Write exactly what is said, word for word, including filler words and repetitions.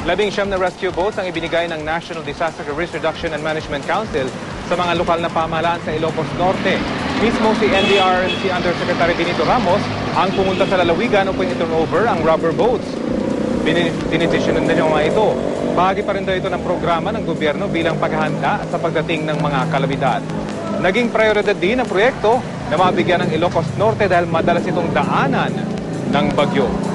Labing siyam na rescue boats ang ibinigay ng National Disaster Risk Reduction and Management Council sa mga lokal na pamahalaan sa Ilocos Norte. Mismo si N D R M C Undersecretary Benito Ramos ang pumunta sa lalawigan upang i-turnover ang rubber boats. Dinidesisyonan na niya mga ito. Bahagi pa rin daw ito ng programa ng gobyerno bilang paghahanda sa pagdating ng mga kalamidad. Naging prioridad din ang proyekto na mabigyan ng Ilocos Norte dahil madalas itong daanan ng bagyo.